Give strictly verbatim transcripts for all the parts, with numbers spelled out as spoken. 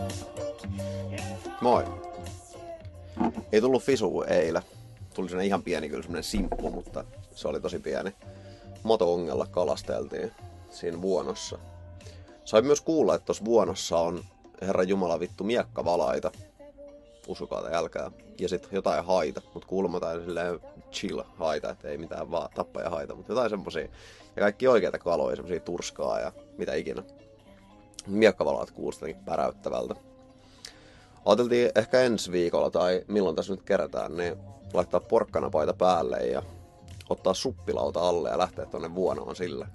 Moi. Ei tullut fisu eilen. Tuli semmonen ihan pieni kyllä semmonen simppu, mutta se oli tosi pieni. Moto-ongella kalasteltiin siinä vuonossa. Sain myös kuulla, että tossa vuonossa on Herran Jumala vittu miekkavalaita. Usukaa tai älkää. Ja sit jotain haita, mut kuulemma jotain silleen chill haita, että ei mitään vaan tappaja haita, mutta jotain semmosia. Ja kaikki oikeita kaloja, semmosia turskaa ja mitä ikinä. Miekkavalaat kuulostakin päräyttävältä. Ajateltiin ehkä ensi viikolla tai milloin tässä nyt kerätään, niin laittaa porkkanapaita päälle ja ottaa suppilauta alle ja lähteä tonne vuonoon sille.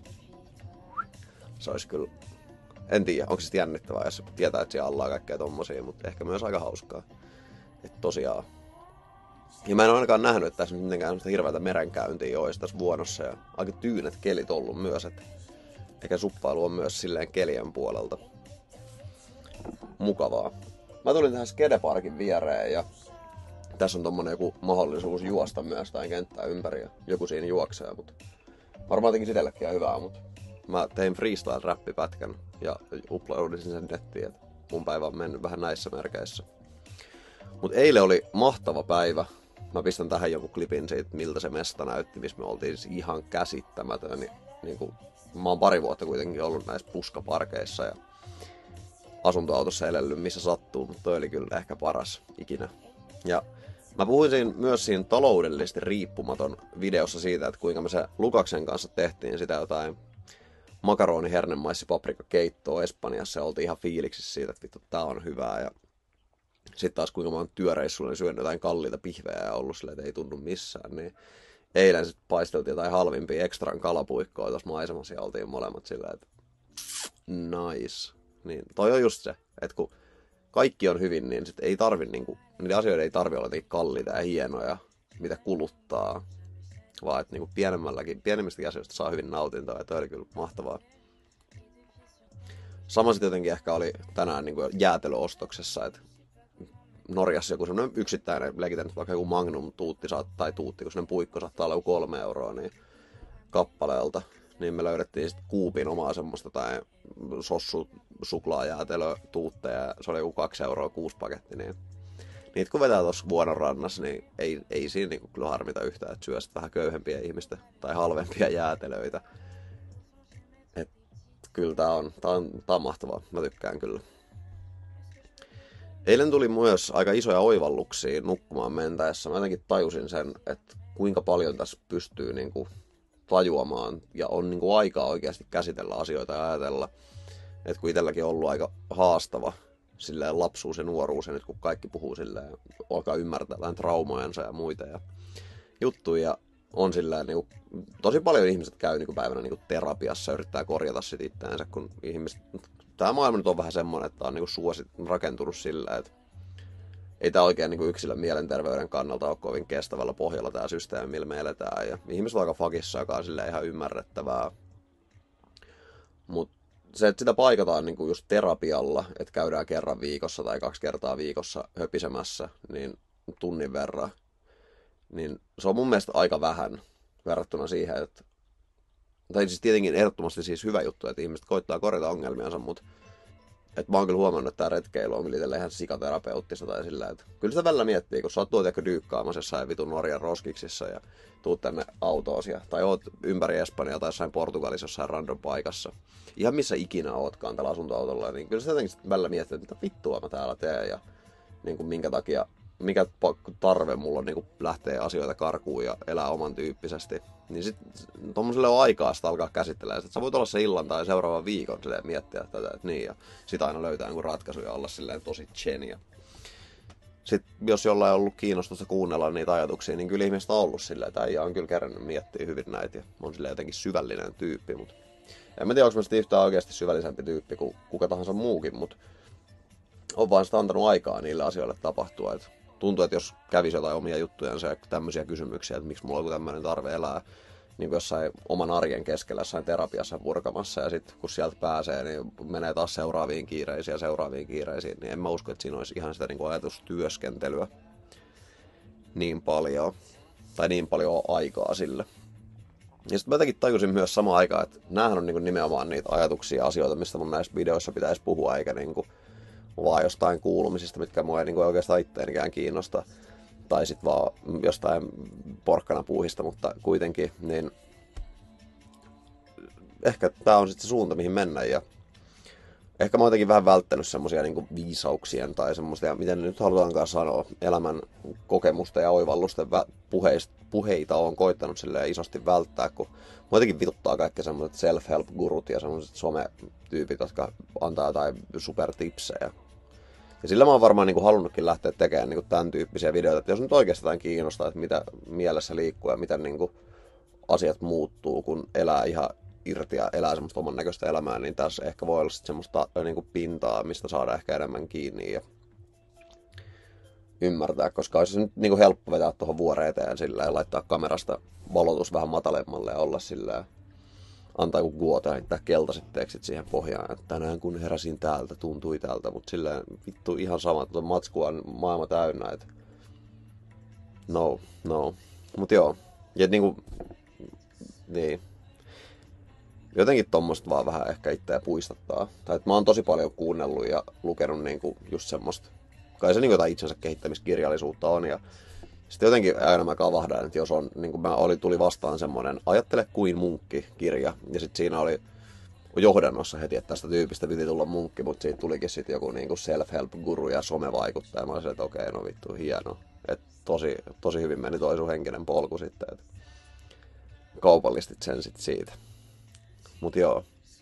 Se olisi kyllä, en tiedä, onko se jännittävää, jos tietää, että siellä alla on kaikkea tommosia, mutta ehkä myös aika hauskaa. Että tosiaan. Ja mä en ole ainakaan nähnyt, että tässä nyt mitenkään semmoista hirveätä merenkäyntiä olisi tässä vuonossa ja aika tyynet kelit ollut myös, että ehkä suppailu on myös silleen kelien puolelta mukavaa. Mä tulin tähän skateparkin viereen ja tässä on tommonen joku mahdollisuus juosta myös tai kenttää ympäri ja joku siinä juoksee, mutta varmaan tekisi itsellekin hyvää, mutta mä tein freestyle-räppipätkän ja uploadin sen nettiin, että mun päivä on mennyt vähän näissä merkeissä. Mut eilen oli mahtava päivä. Mä pistän tähän joku klipin siitä, miltä se mesta näytti, missä me oltiin siis ihan käsittämätön. Niin, niin kuin, mä oon pari vuotta kuitenkin ollut näissä puskaparkeissa ja asuntoautossa elellyt missä sattuu, mutta toi oli kyllä ehkä paras ikinä. Ja mä puhuin siinä, myös siinä taloudellisesti riippumaton videossa siitä, että kuinka me se Lukaksen kanssa tehtiin sitä jotain makaroni, hernemaissi, paprika keittoa Espanjassa ja oltiin ihan fiiliksissä siitä, että vittu tää on hyvää. Ja sitten taas kuinka mä oon työreissulla niin syönyt jotain kalliita pihvejä ja ollut silleen, että ei tunnu missään. Niin eilen sitten paisteltiin jotain halvimpia ekstran kalapuikkoa tuossa maisemassa ja oltiin molemmat silleen, että nice. Niin toi on just se, että kun kaikki on hyvin, niin sit ei tarvi niinku, niiden asioiden ei tarvi olla jotenkin kalliita ja hienoja, mitä kuluttaa. Vaan että niinku pienemmälläkin, pienemmistäkin asioista saa hyvin nautintoa ja toi oli kyllä mahtavaa. Sama sitten jotenkin ehkä oli tänään niinku jäätelöostoksessa, että Norjassa joku semmoinen yksittäinen, leikitän vaikka joku Magnum tuutti tai tuutti, kun semmoinen puikko saattaa olla joku kolme euroa niin kappaleelta. Niin me löydettiin sitten kuupin omaa semmoista tai sossu suklaajäätelötuutteja, se oli joku kaksi euroa kuusi paketti, niin niitä kun vetää tuossa vuonon rannassa, niin ei, ei siinä niinku kyllä harmita yhtään, että syö vähän köyhempiä ihmistä tai halvempia jäätelöitä. Et kyllä tää on, tää on, tää on mahtavaa, mä tykkään kyllä. Eilen tuli myös aika isoja oivalluksia nukkumaan mentäessä. Mä jotenkin tajusin sen, että kuinka paljon tässä pystyy niinku tajuamaan ja on niinku aikaa oikeasti käsitellä asioita ja ajatella. Että kun itselläkin on ollut aika haastava silleen lapsuus ja nuoruus ja nyt kun kaikki puhuu silleen, alkaa ymmärtää vähän traumojensa ja muita ja juttuja. On silleen niinku, tosi paljon ihmiset käy niinku päivänä niinku terapiassa ja yrittää korjata sit itteensä, kun ihmiset, tää maailma nyt on vähän semmonen, että on niinku suosit rakentunut silleen, että ei tää oikein niinku yksilön mielenterveyden kannalta ole kovin kestävällä pohjalla tää systeemi, millä me eletään. Ja ihmiset on aika fakissa, joka on silleen ihan ymmärrettävää. Mut se, että sitä paikataan niinku just terapialla, että käydään kerran viikossa tai kaksi kertaa viikossa höpisemässä, niin tunnin verran, niin se on mun mielestä aika vähän verrattuna siihen, että tai siis tietenkin ehdottomasti siis hyvä juttu, että ihmiset koittaa korjata ongelmiansa, mutta että mä oon kyllä huomannut, että tää retkeily on kyllä itselleen ihan sikaterapeuttista tai sillä, että kyllä sitä välillä miettii, kun sä oot tuot ehkä dyykkaamassa jossain vitun Norjan roskiksissa ja tuut tänne autoosia, tai oot ympäri Espanjaa tai jossain Portugalissa jossain random paikassa. Ihan missä ikinä ootkaan tällä asuntoautolla, niin kyllä sä jotenkin välillä miettii, että mitä vittua mä täällä teen ja niin kuin minkä takia, mikä tarve mulla on niin kuin lähteä asioita karkuun ja elää oman tyyppisesti. Niin sit tommoselle on aikaa sitä alkaa käsittelemään. Sä voit olla se illan tai seuraavan viikon silleen miettiä tätä, että niin, ja sit aina löytää joku ratkaisu ja olla silleen tosi chenia. Sitten jos jollain on ollut kiinnostusta kuunnella niitä ajatuksia, niin kyllä ihmiset on ollut silleen, että äijä on kyllä kerännyt miettiä hyvin näitä ja on silleen jotenkin syvällinen tyyppi, mutta en mä tiedä, onko mä sitten yhtään oikeasti syvällisempi tyyppi kuin kuka tahansa muukin, mutta on vaan sitä antanut aikaa niille asioille tapahtua, että tuntuu, että jos kävisi jotain omia juttujansa ja tämmöisiä kysymyksiä, että miksi mulla on tämmöinen tarve elää niin jossain oman arjen keskellä jossain terapiassa purkamassa ja sitten kun sieltä pääsee, niin menee taas seuraaviin kiireisiin ja seuraaviin kiireisiin, niin en mä usko, että siinä olisi ihan sitä niin kuin ajatustyöskentelyä niin paljon, tai niin paljon aikaa sille. Ja sitten mä jotenkin tajusin myös samaan aikaan, että näähän on niin kuin nimenomaan niitä ajatuksia ja asioita, mistä mun näissä videoissa pitäisi puhua, eikä niin kuin vaan jostain kuulumisista, mitkä mua ei niin kuin oikeastaan itteenikään kiinnosta. Tai sitten vaan jostain porkkanapuuhista, mutta kuitenkin, niin ehkä tää on sitten se suunta, mihin mennä. Ja ehkä mä oon jotenkin vähän välttänyt semmosia niinku viisauksien tai semmoista, miten nyt halutaankaan sanoa, elämän kokemusta ja oivallusten vä- puheista, puheita on koittanut silleen isosti välttää, kun mua jotenkin vituttaa kaikki semmoiset self-help-gurut ja semmoiset some-tyypit, jotka antaa jotain supertipsejä. Ja sillä mä oon varmaan niinku halunnutkin lähteä tekemään niinku tämän tyyppisiä videoita, että jos nyt oikeasti jotain kiinnostaa, että mitä mielessä liikkuu ja miten niinku asiat muuttuu, kun elää ihan irti ja elää semmoista oman näköistä elämää, niin tässä ehkä voi olla sit semmoista niinku pintaa, mistä saada ehkä enemmän kiinni ja ymmärtää, koska olisi se nyt niinku helppo vetää tuohon vuoreen eteen sillä ja laittaa kamerasta valotus vähän matalemmalle ja olla sillä antaa kun guota heittää keltaiset tekstit siihen pohjaan, että tänään kun heräsin täältä, tuntui täältä, mutta silleen vittu ihan sama, että matskua on maailma täynnä, että no, no, mut joo, ja niinku, niin, jotenkin tommoista vaan vähän ehkä itseä puistattaa, tai että mä oon tosi paljon kuunnellut ja lukenut niinku just semmoista, kai se niinku jotain itsensä kehittämiskirjallisuutta on, ja sitten jotenkin aina mä kavahdan, että jos on, niin kuin mä oli, tuli vastaan semmoinen Ajattele kuin munkki-kirja, ja sitten siinä oli johdannossa heti, että tästä tyypistä piti tulla munkki, mutta siitä tulikin sitten joku niin kuin self-help-guru ja somevaikuttaja, ja mä olisin, että okei, no vittu, hieno. Että tosi, tosi hyvin meni toi sun henkinen polku sitten, että kaupallistit sen sitten siitä. Mut joo.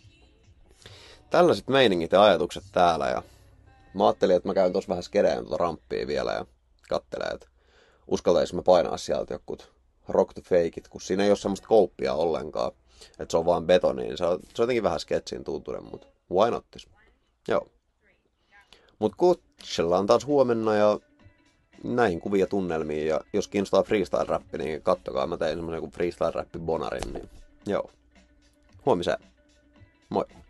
Tällaiset meiningit ja ajatukset täällä, ja mä ajattelin, että mä käyn tossa vähän skedeen tuota ramppia vielä, ja kattelen, että uskaltaisimme painaa sieltä jokut rock to fake it, kun siinä ei ole semmoista kouppia ollenkaan. Että se on vaan betoni, niin se on, se on jotenkin vähän sketsin tuntunen, mutta why nottis? Joo. Mut kutsellaan taas huomenna ja näihin kuvia tunnelmiin. Ja jos kiinnostaa freestyle-räppi, niin kattokaa, mä tein semmoisen kuin freestyle-räppi bonarin. Niin joo. Huomiseen. Moi.